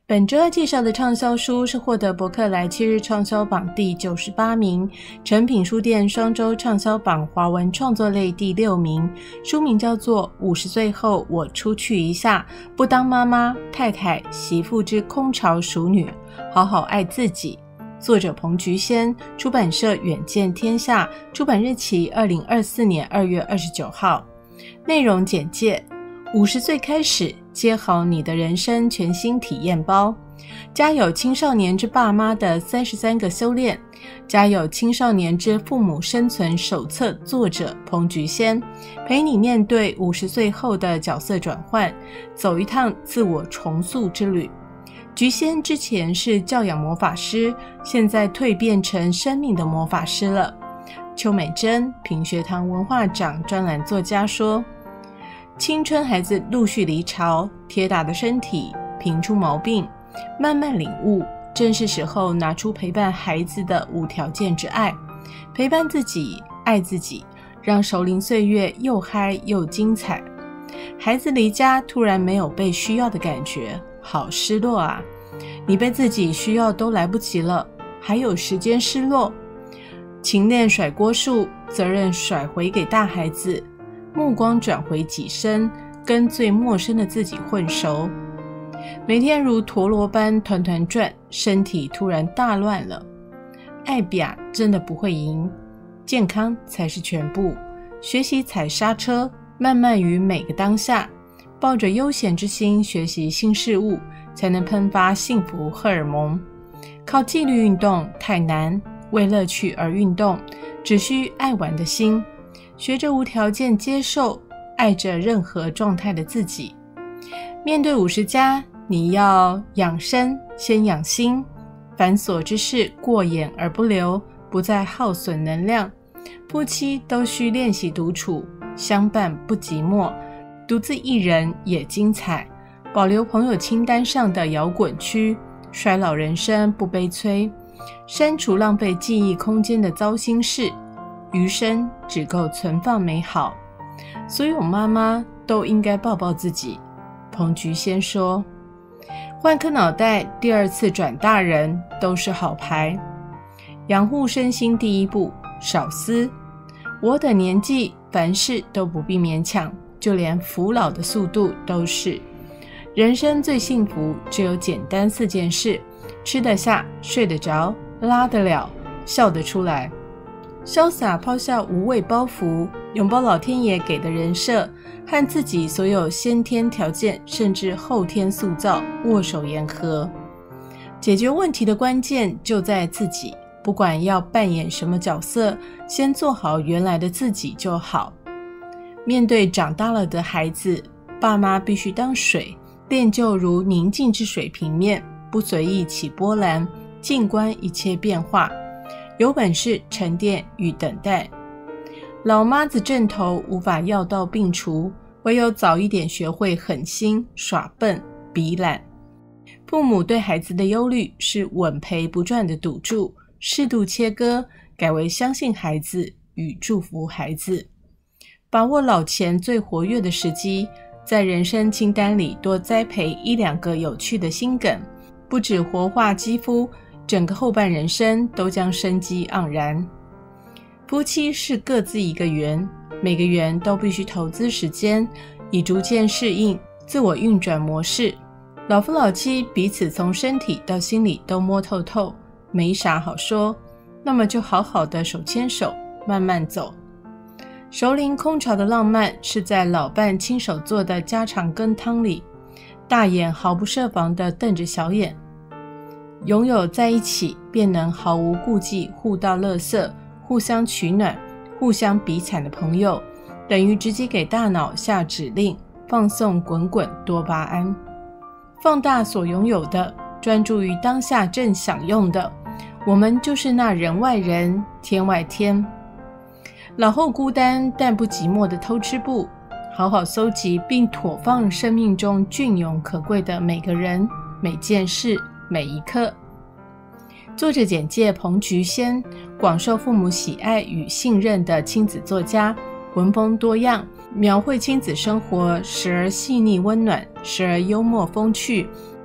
本周要介绍的畅销书是获得博客来7日畅销榜第98名，诚品书店双周畅销榜华文创作类第6名，书名叫做50岁后我出去一下，不当妈妈、太太、媳妇之空巢熟女，好好爱自己。作者彭菊仙，出版社远见天下，出版日期2024年2月29号。内容简介：50岁开始，接好你的人生全新体验包。家有青少年之爸妈的33个修炼，家有青少年之父母生存手册作者彭菊仙，陪你面对50岁后的角色转换，走一趟自我重塑之旅。菊仙之前是教养魔法师，现在蜕变成生命的魔法师了。邱美珍，品学堂文化奖专栏作家说，青春孩子陆续离巢，铁打的身体频出毛病，慢慢领悟，正是时候拿出陪伴孩子的无条件之爱，陪伴自己，爱自己，让熟龄岁月又嗨又精彩。孩子离家突然没有被需要的感觉，好失落啊！你被自己需要都来不及了，还有时间失落？勤练甩锅术，责任甩回给大孩子，目光转回己身，跟最陌生的自己混熟。每天如陀螺般团团转，身体突然大乱了。爱比亚真的不会赢，健康才是全部。学习踩刹车，慢慢于每个当下，抱着悠闲之心学习新事物，才能喷发幸福荷尔蒙。靠纪律运动太难，为乐趣而运动，只需爱玩的心，学着无条件接受，爱着任何状态的自己。面对50+，你要养生先养心，繁琐之事过眼而不留，不再耗损能量。夫妻都需练习独处，相伴不寂寞，独自一人也精彩。保留朋友清单上的摇滚区，衰老人生不悲催，删除浪费记忆空间的糟心事，余生只够存放美好。所有妈妈都应该抱抱自己。彭菊仙说，换颗脑袋，第二次转大人都是好牌。养护身心第一步，少思。我的年纪，凡事都不必勉强，就连服老的速度都是。人生最幸福，只有简单4件事：吃得下，睡得着，拉得了，笑得出来。潇洒抛下无谓包袱，拥抱老天爷给的人设，和自己所有先天条件甚至后天塑造握手言和。解决问题的关键就在自己，不管要扮演什么角色，先做好原来的自己就好。面对长大了的孩子，爸妈必须当水，练就如宁静之水平面，不随意起波澜，静观一切变化，有本事沉淀与等待。老妈子症头无法药到病除，唯有早一点学会狠心、耍笨、比懒。父母对孩子的忧虑是稳赔不赚的赌注，适度切割，改为相信孩子与祝福孩子。把握老前最活跃的时机，在人生清单里多栽培1-2个有趣的心梗，不止活化肌肤，整个后半人生都将生机盎然。夫妻是各自一个圆，每个圆都必须投资时间，以逐渐适应自我运转模式。老夫老妻彼此从身体到心理都摸透透，没啥好说，那么就好好的手牵手，慢慢走。熟龄空巢的浪漫是在老伴亲手做的家常羹汤里，大眼毫不设防地瞪着小眼。拥有在一起，便能毫无顾忌互道垃圾，互相取暖，互相比惨的朋友，等于直接给大脑下指令，放送滚滚多巴胺。放大所拥有的，专注于当下正享用的，我们就是那人外人，天外天。老后孤单但不寂寞的偷吃部，好好搜集并妥放生命中隽永可贵的每个人、每件事、每一刻。作者简介：彭菊仙，广受父母喜爱与信任的亲子作家，文风多样，描绘亲子生活，时而细腻温暖，时而幽默风趣，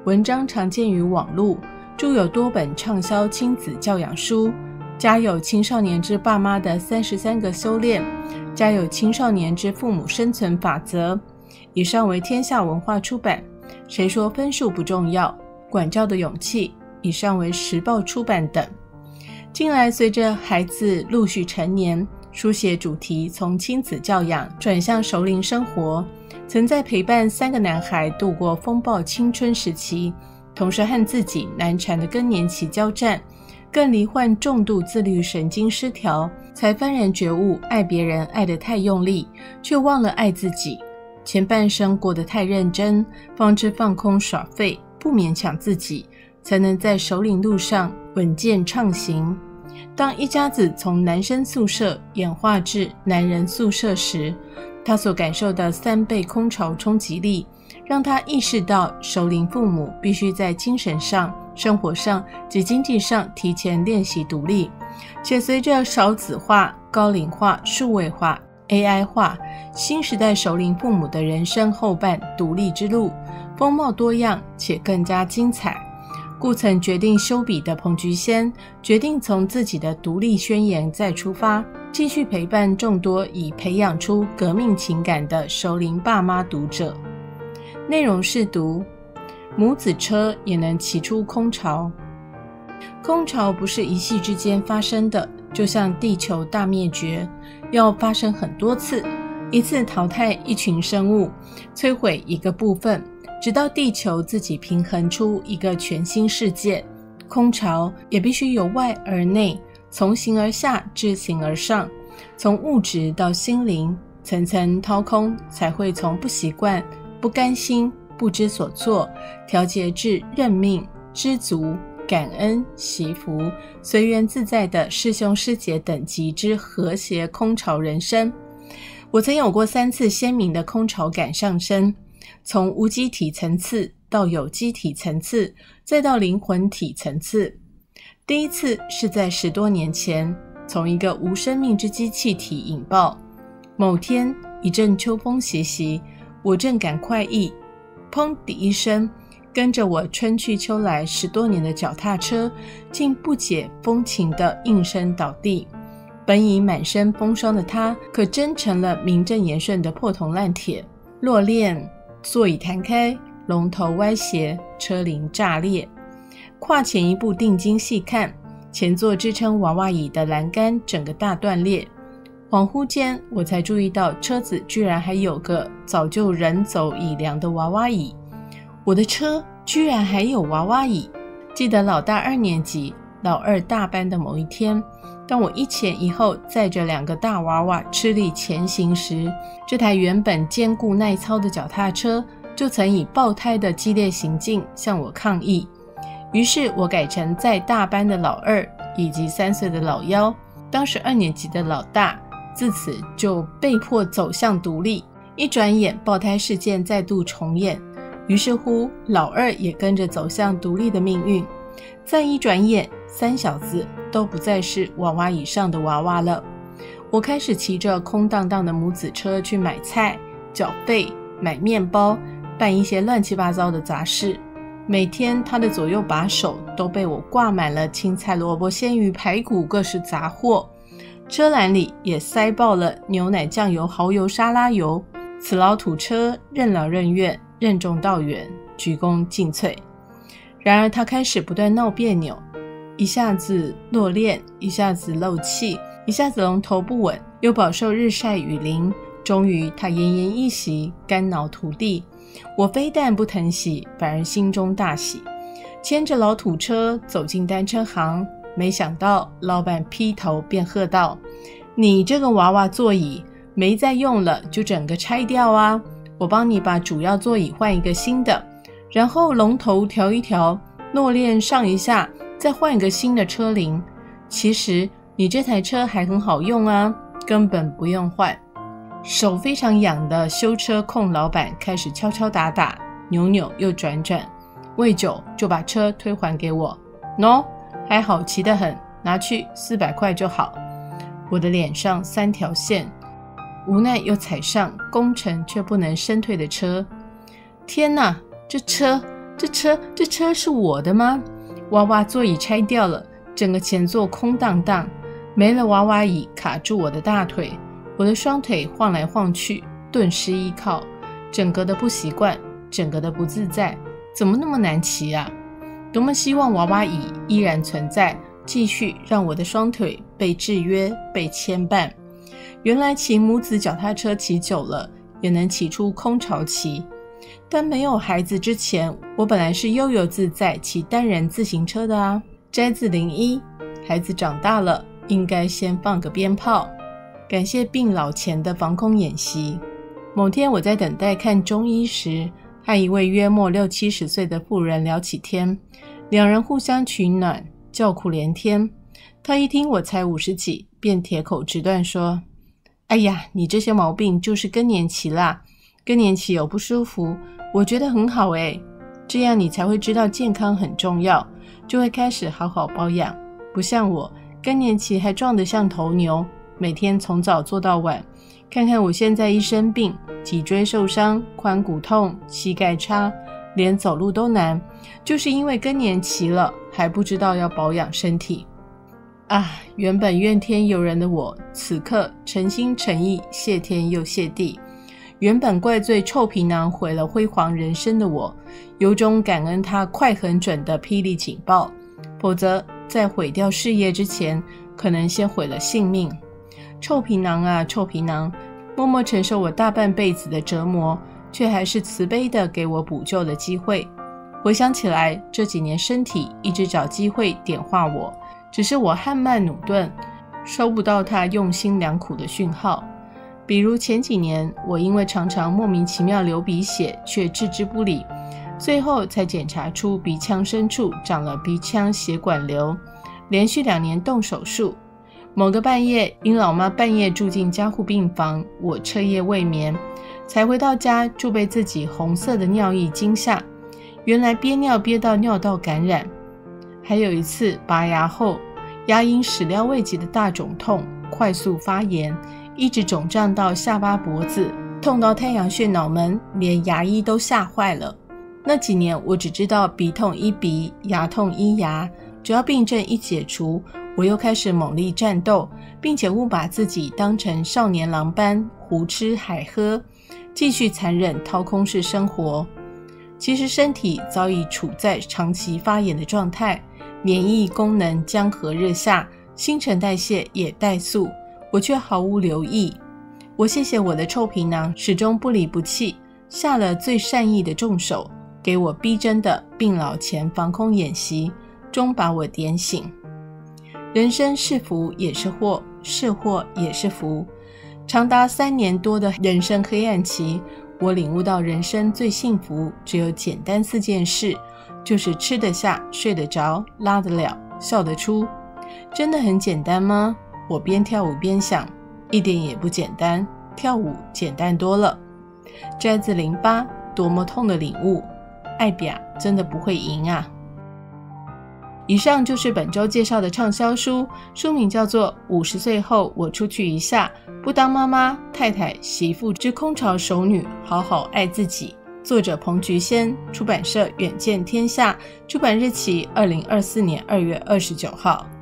文章常见于网络，著有多本畅销亲子教养书，家有青少年之爸妈的33个修炼，家有青少年之父母生存法则。以上为天下文化出版。谁说分数不重要？管教的勇气。以上为时报出版等。近来随着孩子陆续成年，书写主题从亲子教养转向熟龄生活。曾在陪伴3个男孩度过风暴青春时期，同时和自己难缠的更年期交战，更罹患重度自律神经失调，才幡然觉悟，爱别人爱得太用力，却忘了爱自己。前半生过得太认真，方知放空耍废，不勉强自己，才能在熟龄路上稳健畅行。当一家子从男生宿舍演化至男人宿舍时，他所感受的3倍空巢冲击力，让他意识到熟龄父母必须在精神上、生活上及经济上提前练习独立，且随着少子化、高龄化、数位化、AI 化，新时代熟龄父母的人生后半独立之路风貌多样且更加精彩。故曾决定休笔的彭菊仙，决定从自己的独立宣言再出发，继续陪伴众多已培养出革命情感的熟龄爸妈读者。内容是读母子车也能骑出空巢。空巢不是一夕之间发生的，就像地球大灭绝，要发生很多次，一次淘汰一群生物，摧毁一个部分，直到地球自己平衡出一个全新世界。空巢也必须由外而内，从形而下至形而上，从物质到心灵，层层掏空，才会从不习惯、不甘心、不知所措，调节至认命、知足、感恩、惜福、随缘自在的师兄师姐等级之和谐空巢人生。我曾有过3次鲜明的空巢感上升，从无机体层次到有机体层次，再到灵魂体层次。第一次是在10多年前，从一个无生命之机气体引爆。某天一阵秋风习习，我正感快意，砰的一声，跟着我春去秋来10多年的脚踏车竟不解风情地应声倒地。本已满身风霜的它，可真成了名正言顺的破铜烂铁。落链，座椅弹开，龙头歪斜，车龄炸裂。跨前一步定睛细看，前座支撑娃娃椅的栏杆整个大断裂。恍惚间，我才注意到车子居然还有个早就人走已凉的娃娃椅。我的车居然还有娃娃椅！记得老大2年级，老二大班的某一天，当我一前一后载着2个大娃娃吃力前行时，这台原本坚固耐操的脚踏车就曾以爆胎的激烈行径向我抗议。于是我改成载大班的老二以及3岁的老幺，当时2年级的老大自此就被迫走向独立。一转眼爆胎事件再度重演，于是乎老二也跟着走向独立的命运。再一转眼，3小子都不再是娃娃椅上的娃娃了。我开始骑着空荡荡的母子车去买菜、缴费、买面包，办一些乱七八糟的杂事。每天他的左右把手都被我挂满了青菜、萝卜、鲜鱼、排骨各式杂货，车篮里也塞爆了牛奶、酱油、蚝油、沙拉油。此老土车任劳任怨，任重道远，鞠躬尽瘁。然而他开始不断闹别扭，一下子落链，一下子漏气，一下子龙头不稳，又饱受日晒雨淋，终于他奄奄一息，肝脑涂地。我非但不疼惜，反而心中大喜，牵着老土车走进单车行。没想到老板劈头便喝道：你这个娃娃座椅没再用了，就整个拆掉啊，我帮你把主要座椅换一个新的，然后龙头调一调，落链上一下，再换一个新的车龄。其实你这台车还很好用啊，根本不用换。手非常痒的修车控老板开始敲敲打打，扭扭又转转，未久就把车退还给我。喏，还好骑得很，拿去400块就好。我的脸上3条线，无奈又踩上攻城却不能伸退的车。天哪，这车这车是我的吗？娃娃座椅拆掉了，整个前座空荡荡，没了娃娃椅卡住我的大腿，我的双腿晃来晃去，顿失依靠，整个的不习惯，整个的不自在，怎么那么难骑啊？多么希望娃娃椅依然存在，继续让我的双腿被制约，被牵绊。原来骑母子脚踏车骑久了，也能骑出空巢期。但没有孩子之前，我本来是悠游自在骑单人自行车的啊。摘自01，孩子长大了，应该先放个鞭炮。感谢病老前的防空演习。某天我在等待看中医时，和一位约莫60-70岁的妇人聊起天，两人互相取暖，叫苦连天。他一听我才50几，便铁口直断说：哎呀，你这些毛病就是更年期啦，更年期有不舒服，我觉得很好诶，这样你才会知道健康很重要，就会开始好好保养。不像我，更年期还壮得像头牛，每天从早做到晚。看看我现在一生病，脊椎受伤，髋骨痛，膝盖差，连走路都难，就是因为更年期了，还不知道要保养身体。啊，原本怨天尤人的我，此刻诚心诚意谢天又谢地。原本怪罪臭皮囊毁了辉煌人生的我，由衷感恩他快很准的霹雳警报，否则在毁掉事业之前，可能先毁了性命。臭皮囊啊臭皮囊，默默承受我大半辈子的折磨，却还是慈悲地给我补救的机会。回想起来，这几年身体一直找机会点化我，只是我汗慢努顿，收不到他用心良苦的讯号。比如前几年，我因为常常莫名其妙流鼻血，却置之不理，最后才检查出鼻腔深处长了鼻腔血管瘤，连续2年动手术。某个半夜，因老妈半夜住进加护病房，我彻夜未眠，才回到家就被自己红色的尿液惊吓，原来憋尿憋到尿道感染。还有一次拔牙后，牙龈始料未及的大肿痛，快速发炎，一直肿胀到下巴脖子，痛到太阳穴脑门，连牙医都吓坏了。那几年我只知道鼻痛医鼻，牙痛医牙，只要病症一解除，我又开始猛力战斗，并且误把自己当成少年郎般胡吃海喝，继续残忍掏空式生活。其实身体早已处在长期发炎的状态，免疫功能江河日下，新陈代谢也怠速，我却毫无留意。我谢谢我的臭皮囊始终不离不弃，下了最善意的重手，给我逼真的病老前防空演习，终把我点醒。人生是福也是祸，是祸也是福。长达3年多的人生黑暗期，我领悟到人生最幸福只有简单4件事，就是吃得下，睡得着，拉得了，笑得出。真的很简单吗？我边跳舞边想，一点也不简单，跳舞简单多了。摘自08，多么痛的领悟，爱表真的不会赢啊。以上就是本周介绍的畅销书，书名叫做《50岁后我出去一下，不当妈妈、太太、媳妇之空巢熟女，好好爱自己》，作者彭菊仙，出版社远见天下，出版日期2024年2月29号。